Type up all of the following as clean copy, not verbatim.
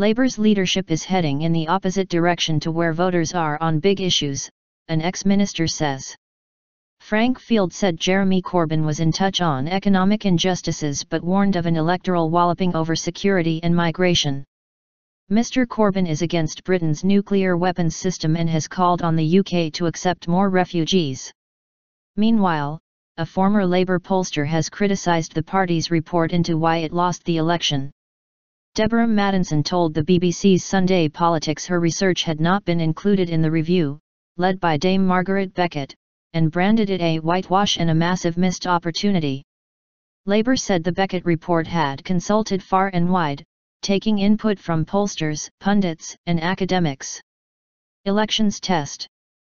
Labour's leadership is heading in the opposite direction to where voters are on big issues, an ex-minister says. Frank Field said Jeremy Corbyn was in touch on economic injustices but warned of an electoral walloping over security and migration. Mr. Corbyn is against Britain's nuclear weapons system and has called on the UK to accept more refugees. Meanwhile, a former Labour pollster has criticised the party's report into why it lost the election. Deborah Maddinson told the BBC's Sunday Politics her research had not been included in the review, led by Dame Margaret Beckett, and branded it a whitewash and a massive missed opportunity. Labour said the Beckett report had consulted far and wide, taking input from pollsters, pundits, and academics. Elections test.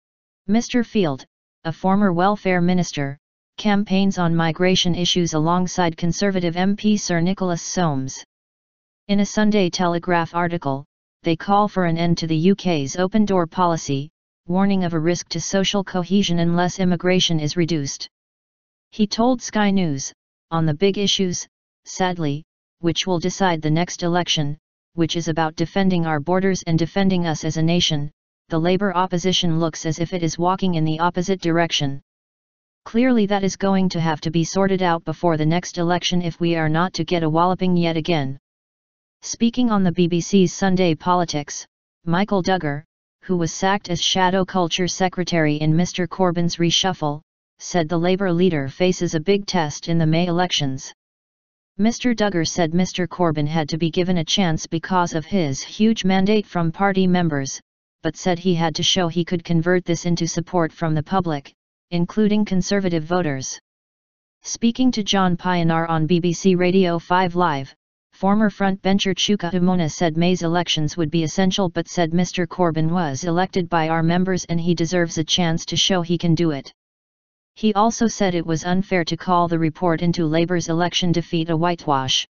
Mr. Field, a former welfare minister, campaigns on migration issues alongside Conservative MP Sir Nicholas Soames. In a Sunday Telegraph article, they call for an end to the UK's open-door policy, warning of a risk to social cohesion unless immigration is reduced. He told Sky News, on the big issues, sadly, which will decide the next election, which is about defending our borders and defending us as a nation, the Labour opposition looks as if it is walking in the opposite direction. Clearly that is going to have to be sorted out before the next election if we are not to get a walloping yet again. Speaking on the BBC's Sunday Politics, Michael Duggar, who was sacked as Shadow Culture Secretary in Mr. Corbyn's reshuffle, said the Labour leader faces a big test in the May elections. Mr. Duggar said Mr. Corbyn had to be given a chance because of his huge mandate from party members, but said he had to show he could convert this into support from the public, including Conservative voters. Speaking to John Pionar on BBC Radio 5 Live, former frontbencher Chuka Umunna said May's elections would be essential but said Mr. Corbyn was elected by our members and he deserves a chance to show he can do it. He also said it was unfair to call the report into Labour's election defeat a whitewash.